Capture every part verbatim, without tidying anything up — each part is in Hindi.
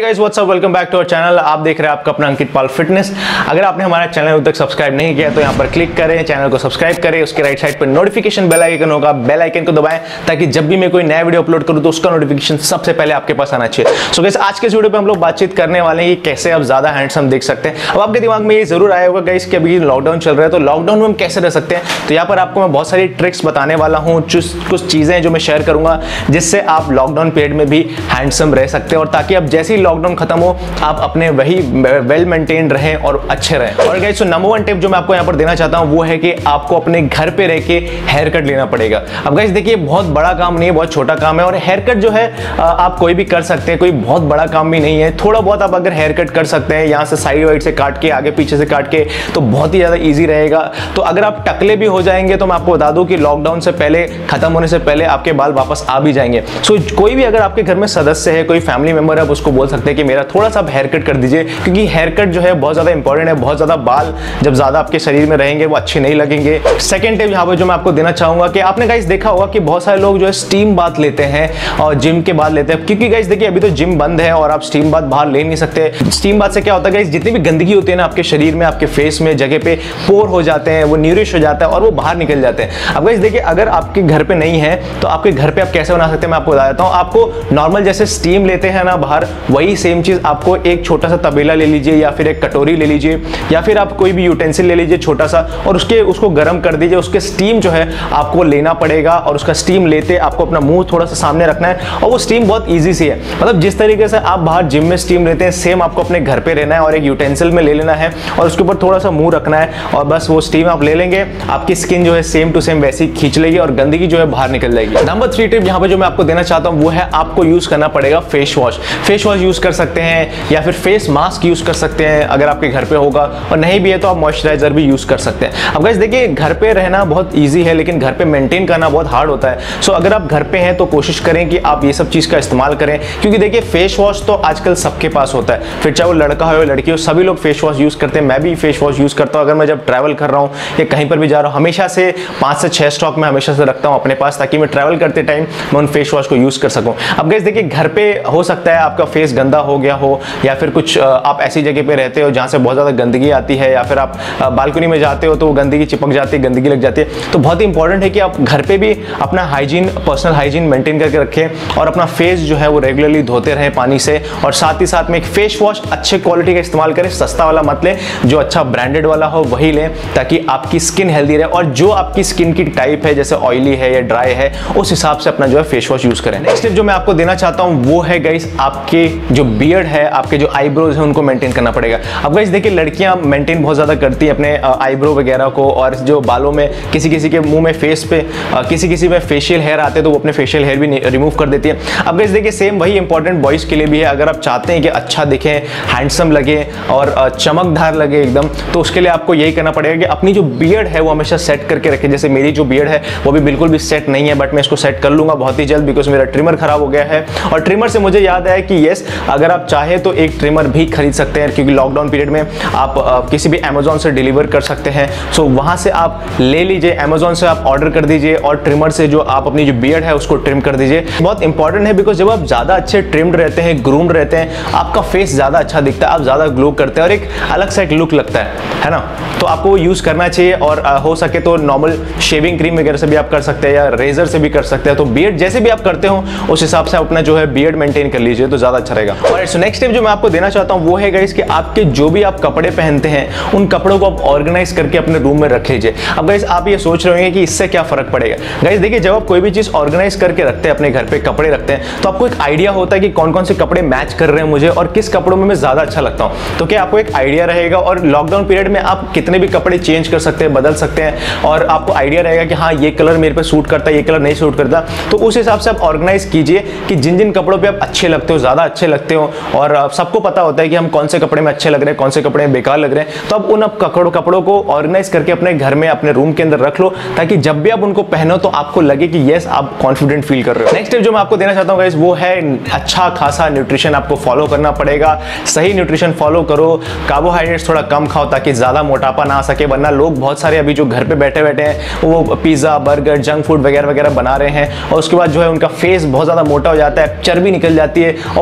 Guys what's up, welcome back to our channel. आप देख रहे हैं आपका अपना अंकित पाल फिटनेस। अगर आपने हमारा चैनल अभी तक सब्सक्राइब नहीं किया तो यहाँ पर क्लिक करें, चैनल को सब्सक्राइब करें। उसके राइट साइड पर नोटिफिकेशन बेल आइकन होगा, बेल आइकन को दबाएं ताकि जब भी मैं कोई नया वीडियो अपलोड करूँ तो उसका नोटिफिकेशन सबसे पहले आपके पास आना चाहिए। सो गाइस आज के इस वीडियो पर हम लोग बातचीत करने वाले हैं कि कैसे आप ज्यादा हैंडसम दिख सकते हैं। अब आपके दिमाग में ये जरूर आया होगा गाइस कि अभी लॉकडाउन चल रहा है तो लॉकडाउन में हम कैसे रह सकते हैं। तो यहाँ पर आपको मैं बहुत सारी ट्रिक्स बताने वाला हूँ, कुछ चीजें जो मैं शेयर करूंगा जिससे आप लॉकडाउन पीरियड में भी हैंडसम रह सकते हैं और ताकि अब जैसे ही लॉकडाउन खत्म हो आप अपने वही वेल मेंटेन्ड रहें और अच्छे रहें। और गाइस तो नंबर वन टिप जो मैं आपको यहाँ पर देना चाहता हूँ वो है कि आपको अपने घर पे रह के हेयर कट लेना पड़ेगा। अब गाइस देखिए बहुत बड़ा काम नहीं है, बहुत छोटा काम है और हेयर कट जो है आप कोई भी कर सकते हैं, कोई बहुत बड़ा काम भी नहीं है। थोड़ा बहुत आप अगर हेयर कट कर सकते हैं यहाँ से साइड वाइड से काट के, आगे पीछे से काट के, तो बहुत ही ज्यादा ईजी रहेगा। तो अगर आप टकले भी हो जाएंगे तो मैं आपको बता दूं कि लॉकडाउन से पहले, खत्म होने से पहले आपके बाल वापस आ भी जाएंगे। सो कोई भी अगर आपके घर में सदस्य है, कोई फैमिली मेंबर है, आप उसको बोल सकते हैं कि मेरा थोड़ा सा हेयर कट कर दीजिए, क्योंकि हेयर कट जो है बहुत ज्यादा इंपॉर्टेंट है। बहुत ज्यादा बाल जब ज्यादा आपके शरीर में रहेंगे वो अच्छे नहीं लगेंगे। सेकंड टिप यहाँ पर जो मैं आपको देना चाहूंगा कि आपने गाइस देखा होगा कि बहुत सारे लोग जो है स्टीम बाथ लेते हैं और जिम के बाद लेते हैं, क्योंकि गाइस देखिए अभी तो जिम बंद है और आप स्टीम बाथ बाहर ले नहीं सकते। स्टीम बाथ से क्या होता है गाइस, जितनी भी गंदगी होती है ना आपके शरीर में, आपके फेस में, जगह पे पोर हो जाते हैं, वो न्यूरिश हो जाता है और वो बाहर निकल जाते हैं। अब गाइस देखिए अगर आपके घर पे नहीं है तो आपके घर पे आप कैसे बना सकते हैं मैं आपको बता देता हूँ। आपको नॉर्मल जैसे स्टीम लेते हैं ना बाहर, वही सेम चीज आपको एक छोटा सा तबेला ले लीजिए या फिर एक कटोरी ले लीजिए या फिर आप कोई भी यूटेंसिल ले लीजिए छोटा सा और उसके उसको गर्म कर दीजिए। उसके स्टीम जो है आपको लेना पड़ेगा और उसका स्टीम लेते आपको अपना मुंह थोड़ा सा सामने रखना है और वो स्टीम बहुत ईजी सी है। मतलब जिस तरीके से आप बाहर जिम में स्टीम लेते हैं सेम आपको अपने घर पे रहना है और एक यूटेंसिल में ले लेना है और उसके ऊपर थोड़ा सा मुंह रखना है और बस वो स्टीम आप ले लेंगे। आपकी स्किन जो है सेम टू सेम वैसी खींच लेगी और गंदगी जो है बाहर निकल जाएगी। नंबर थ्री टिप यहाँ पे जो मैं आपको देना चाहता हूँ वो है आपको यूज करना पड़ेगा face wash. Face wash use कर सकते हैं या फिर फेस मास्क यूज कर सकते हैं अगर आपके घर पे होगा, और नहीं भी है तो आप मॉइस्चराइजर भी यूज कर सकते हैं। अब गाइस देखिए घर पे रहना बहुत इजी है लेकिन घर पे मेंटेन करना बहुत हार्ड होता है। सो अगर आप घर पे हैं तो कोशिश करें कि आप ये सब चीज का इस्तेमाल करें, क्योंकि देखिए फेस वॉश तो आजकल सबके पास होता है, फिर चाहे वो लड़का हो या लड़की हो, सभी लोग फेस वॉश यूज करते हैं। मैं भी फेस वॉश यूज करता हूँ अगर मैं जब ट्रैवल कर रहा हूँ या कहीं पर भी जा रहा हूँ। हमेशा से पांच से छह स्टॉक में हमेशा से रखता हूँ अपने पास ताकि मैं ट्रैवल करते टाइम मैं उन फेस वॉश को यूज कर सकूँ। अब गाइस देखिए घर पे हो सकता है आपका फेस गंदा हो गया हो या फिर कुछ आप ऐसी जगह पे रहते हो जहाँ से बहुत ज्यादा गंदगी आती है या फिर आप बालकनी में जाते हो तो वो गंदगी चिपक जाती है, गंदगी लग जाती है। तो बहुत ही इंपॉर्टेंट है कि आप घर पे भी अपना हाइजीन, पर्सनल हाइजीन मेंटेन करके रखें और अपना फेस जो है वो रेगुलरली धोते रहें पानी से, और साथ ही साथ में एक फेस वॉश अच्छे क्वालिटी का इस्तेमाल करें। सस्ता वाला मत लें, जो अच्छा ब्रांडेड वाला हो वही लें ताकि आपकी स्किन हेल्दी रहे और जो आपकी स्किन की टाइप है जैसे ऑयली है या ड्राई है उस हिसाब से अपना जो है फेस वॉश यूज करें। नेक्स्ट टिप जो मैं आपको देना चाहता हूँ वो है गाइस आपके जो बियर्ड है, आपके जो आईब्रोज है उनको मेंटेन करना पड़ेगा। अब गाइस देखिए लड़कियां मेंटेन बहुत ज्यादा करती हैं अपने आईब्रो वगैरह को, और जो बालों में किसी किसी के मुंह में, फेस पे किसी किसी में फेशियल हेयर आते हैं तो वो अपने फेशियल हेयर भी रिमूव कर देती है। अब गाइस देखिए सेम वही इंपॉर्टेंट बॉयज के लिए भी है। अगर आप चाहते हैं कि अच्छा दिखें, हैंडसम लगे और चमकदार लगे एकदम, तो उसके लिए आपको यही करना पड़ेगा कि अपनी जो बियर्ड है वो हमेशा सेट करके रखें। जैसे मेरी जो बियर्ड है वो भी बिल्कुल भी सेट नहीं है, बट मैं इसको सेट कर लूंगा बहुत ही जल्द बिकॉज मेरा ट्रिमर खराब हो गया है। और ट्रिमर से मुझे याद आया कि यस अगर आप चाहे तो एक ट्रिमर भी खरीद सकते हैं, क्योंकि लॉकडाउन पीरियड में आप आ, किसी भी अमेजोन से डिलीवर कर सकते हैं। सो वहां से आप ले लीजिए, अमेजोन से आप ऑर्डर कर दीजिए और ट्रिमर से जो आप अपनी जो बियर्ड है उसको ट्रिम कर दीजिए। बहुत इंपॉर्टेंट है बिकॉज जब आप ज्यादा अच्छे ट्रिम्ड रहते हैं, ग्रूम्ड रहते हैं, आपका फेस ज्यादा अच्छा दिखता है, आप ज्यादा ग्लो करते हैं और एक अलग सा एक लुक लगता है है ना। तो आपको वो यूज करना चाहिए और आ, हो सके तो नॉर्मल शेविंग क्रीम वगैरह से भी आप कर सकते हैं या रेजर से भी कर सकते हैं। तो बियर्ड जैसे भी आप करते हो उस हिसाब से अपना जो है बियर्ड मेंटेन कर लीजिए तो ज्यादा अच्छा रहेगा। और सो नेक्स्ट टिप जो मैं आपको देना चाहता हूं वो है गाइस कि आपके जो भी आप कपड़े पहनते हैं उन कपड़ों को आप ऑर्गेनाइज करके अपने रूम में रख लीजिए। अब गाइस आप ये सोच रहे होंगे कि इससे क्या फर्क पड़ेगा। गाइस देखिए जब आप कोई भी चीज ऑर्गेनाइज करके रखते हैं, अपने घर पे कपड़े रखते हैं, तो आपको एक आइडिया होता है कि कौन कौन से कपड़े मैच कर रहे हैं मुझे और किस कपड़ों में मैं ज्यादा अच्छा लगता हूं। तो क्या आपको एक आइडिया रहेगा और लॉकडाउन पीरियड में आप कितने भी कपड़े चेंज कर सकते हैं, बदल सकते हैं और आपको आइडिया रहेगा कि हाँ ये कलर मेरे पे सूट करता है, ये कलर नहीं सूट करता। तो उस हिसाब से आप ऑर्गेनाइज कीजिए कि जिन जिन कपड़ों पे आप अच्छे लगते हो, ज्यादा अच्छे लगते हो, और सबको पता होता है कि हम कौन से कपड़े में अच्छे लग रहे हैं, कौन से कपड़े में बेकार लग रहे हैं। तो आप उन कपड़ों कपड़ों को ऑर्गेनाइज करके अपने घर में, अपने रूम के अंदर रख लो ताकि जब भी आप उनको पहनो तो आपको लगे कि यस आप कॉन्फिडेंट फील कर रहे हो। नेक्स्ट टिप जो मैं आपको देना चाहता हूँ गाइस वो है अच्छा खासा न्यूट्रिशन आपको फॉलो करना पड़ेगा। सही न्यूट्रिशन फॉलो करो, कार्बोहाइड्रेट्स थोड़ा कम खाओ ताकि ज्यादा मोटापा ना आ सके, वरना लोग बहुत सारे अभी जो घर पे बैठे बैठे हैं वो पिज्जा, बर्गर, जंक फूड वगैरह वगैरह बना रहे हैं और उसके बाद जो है उनका फेस बहुत ज्यादा मोटा हो जाता है, चर्बी निकल जाती है और बहुत ही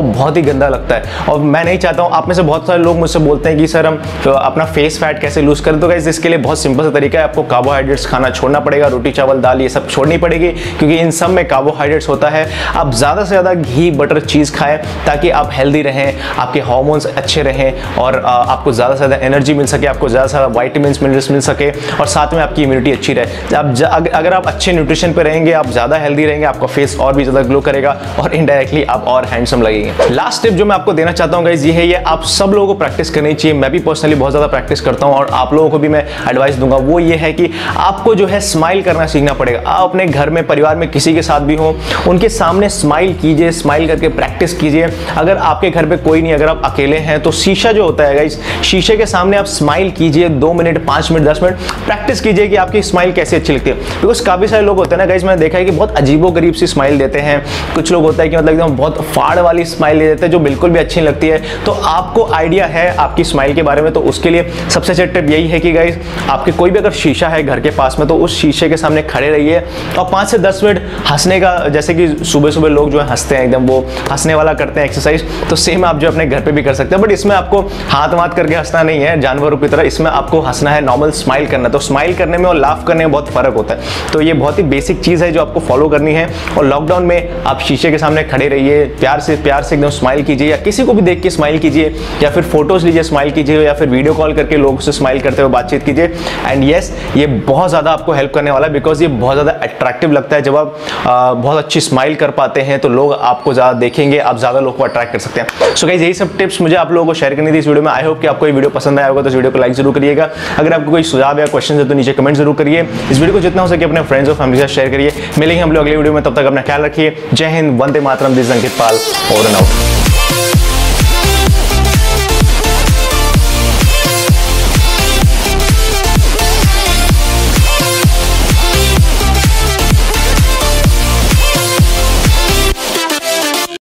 गंदा लगता है और मैं नहीं चाहता हूँ। आप में से बहुत सारे लोग मुझसे बोलते हैं कि सर हम तो अपना फेस फैट कैसे लूज करें। तो गाइस इसके लिए बहुत सिंपल सा तरीका है, आपको कार्बोहाइड्रेट्स खाना छोड़ना पड़ेगा, रोटी चावल दाल ये सब छोड़नी पड़ेगी क्योंकि इन सब में कार्बोहाइड्रेट्स होता है। आप ज़्यादा से ज़्यादा घी बटर चीज़ खाएं ताकि आप हेल्दी रहें, आपके हार्मोन्स अच्छे रहें और आपको ज़्यादा से ज़्यादा एनर्जी मिल सके, आपको ज़्यादा से ज़्यादा वाइटामिन्स मिनरल्स मिल सके और साथ में आपकी इम्यूनिटी अच्छी रहे। आप अगर आप अच्छे न्यूट्रिशन पे रहेंगे, आप ज़्यादा हेल्दी रहेंगे, आपका फेस और भी ज़्यादा ग्लो करेगा और इनडायरेक्टली आप और हैंडसम लगेंगे। लास्ट टिप जो मैं आपको देना चाहता हूँ गाइस ये है, ये आप सब लोगों को प्रैक्टिस करनी चाहिए। मैं भी पर्सनली बहुत ज़्यादा प्रैक्टिस करता हूँ और आप लोगों को भी मैं एडवाइस दूंगा। वो ये है कि आपको जो है स्माइल करना सीखना पड़ेगा। आप अपने घर में परिवार में किसी के साथ भी हो, उनके सामने स्माइल कीजिए, स्माइल करके प्रैक्टिस कीजिए। अगर आपके घर पे कोई नहीं, अगर आप अकेले हैं तो शीशा जो होता है गाइस, शीशे के सामने आप स्माइल कीजिए, दो मिनट पाँच मिनट दस मिनट प्रैक्टिस कीजिए कि आपकी स्माइल कैसे अच्छी लगती है। बिकॉज काफ़ी सारे लोग होते हैं ना गाइस, मैंने देखा है कि बहुत अजीबो गरीब सी स्माइल देते हैं। कुछ लोग होता है कि मतलब एकदम बहुत फाड़ वाली स्माइल दे देते हैं जो बिल्कुल भी अच्छी नहीं लगती है। तो आपको आइडिया है आपकी स्माइल के बारे में, तो उसके लिए सबसे अच्छी टिप यही है कि गाइस आपके कोई भी अगर शीशा है घर के पास में तो उस शीशे के सामने खड़े रहिए और पाँच से दस मिनट हंसने का, जैसे कि सुबह सुबह लोग जो है हंसते हैं एकदम, वो हंसने वाला करते हैं एक्सरसाइज, तो सेम आप जो अपने घर पे भी कर सकते हैं। बट इसमें आपको हाथ वाथ करके हंसना नहीं है जानवरों की तरह, इसमें आपको हंसना है, नॉर्मल स्माइल करना। तो स्माइल करने में और लाफ करने में बहुत फर्क होता है। तो ये बहुत ही बेसिक चीज़ है जो आपको फॉलो करनी है। और लॉकडाउन में आप शीशे के सामने खड़े रहिए, प्यार से प्यार से एकदम स्माइल कीजिए, या किसी को भी देख के स्माइल कीजिए, या फिर फोटोज लीजिए स्माइल कीजिए, या फिर वीडियो कॉल करके लोगों से स्माइल करते हुए बातचीत कीजिए। एंड येस, ये बहुत ज़्यादा आपको हेल्प करने वाला है बिकॉज ये बहुत ज़्यादा अट्रैक्टिव लगता है। जब आप आ, बहुत अच्छी स्माइल कर पाते हैं तो लोग आपको ज़्यादा देखेंगे, आप ज़्यादा लोग को अट्रैक्ट कर सकते हैं। सो गाइस यही सब टिप्स मुझे आप लोगों को शेयर करनी थी इस वीडियो में। आई होप कि आपको ये वीडियो पसंद आया होगा, तो इस वीडियो को लाइक जरूर करिएगा। अगर आपको कोई सुझाव या क्वेश्चन है तो नीचे कमेंट जरूर करिए। इस वीडियो को जितना हो सके अपने फ्रेंड्स और फैमिली के साथ शेयर करिए। मिलेंगे हम लोग अगले वीडियो में, तब तक अपना ख्याल रखिए। जय हिंद, वंदे मातरम, this is Ankit Pal, over and out.